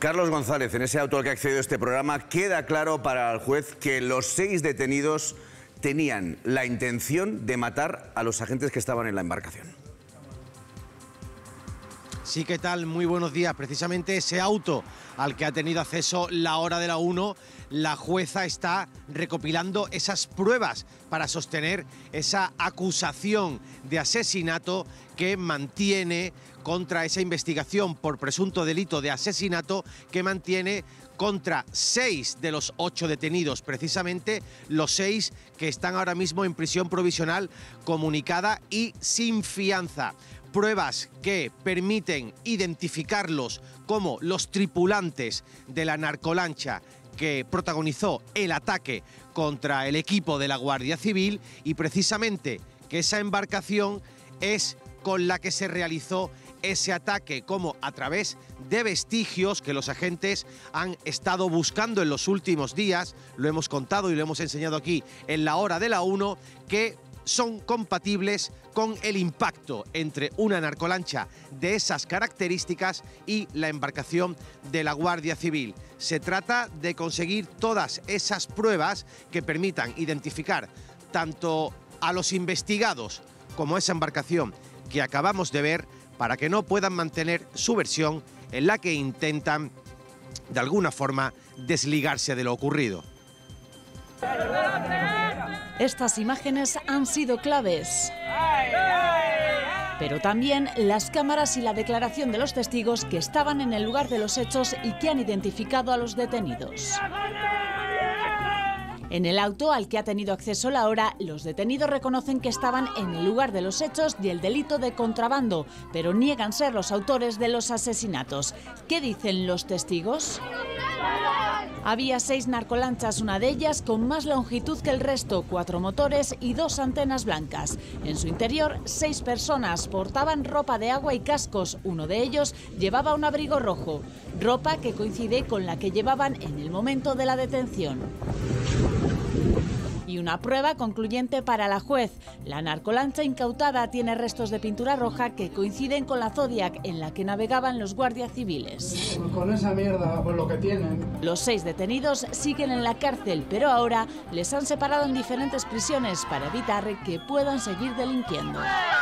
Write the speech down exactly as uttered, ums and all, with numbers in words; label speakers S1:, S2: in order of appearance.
S1: Carlos González, en ese auto al que ha accedido este programa, queda claro para el juez que los seis detenidos tenían la intención de matar a los agentes que estaban en la embarcación.
S2: Sí, ¿qué tal? Muy buenos días. Precisamente ese auto al que ha tenido acceso la hora de la uno, la jueza está recopilando esas pruebas para sostener esa acusación de asesinato que mantiene contra esa investigación por presunto delito de asesinato que mantiene contra seis de los ocho detenidos, precisamente los seis que están ahora mismo en prisión provisional comunicada y sin fianza. Pruebas que permiten identificarlos como los tripulantes de la narcolancha que protagonizó el ataque contra el equipo de la Guardia Civil y precisamente que esa embarcación es con la que se realizó ese ataque, como a través de vestigios que los agentes han estado buscando en los últimos días, lo hemos contado y lo hemos enseñado aquí en la hora de la uno, que son compatibles con el impacto entre una narcolancha de esas características y la embarcación de la Guardia Civil. Se trata de conseguir todas esas pruebas que permitan identificar tanto a los investigados como esa embarcación que acabamos de ver para que no puedan mantener su versión en la que intentan de alguna forma desligarse de lo ocurrido.
S3: Estas imágenes han sido claves, pero también las cámaras y la declaración de los testigos que estaban en el lugar de los hechos y que han identificado a los detenidos. En el auto al que ha tenido acceso la hora, los detenidos reconocen que estaban en el lugar de los hechos y el delito de contrabando, pero niegan ser los autores de los asesinatos. ¿Qué dicen los testigos? Había seis narcolanchas, una de ellas con más longitud que el resto, cuatro motores y dos antenas blancas. En su interior, seis personas portaban ropa de agua y cascos. Uno de ellos llevaba un abrigo rojo, ropa que coincide con la que llevaban en el momento de la detención. Y una prueba concluyente para la juez. La narcolancha incautada tiene restos de pintura roja que coinciden con la Zodiac en la que navegaban los guardias civiles.
S4: Con esa mierda, pues lo que tienen.
S3: Los seis detenidos siguen en la cárcel, pero ahora les han separado en diferentes prisiones para evitar que puedan seguir delinquiendo.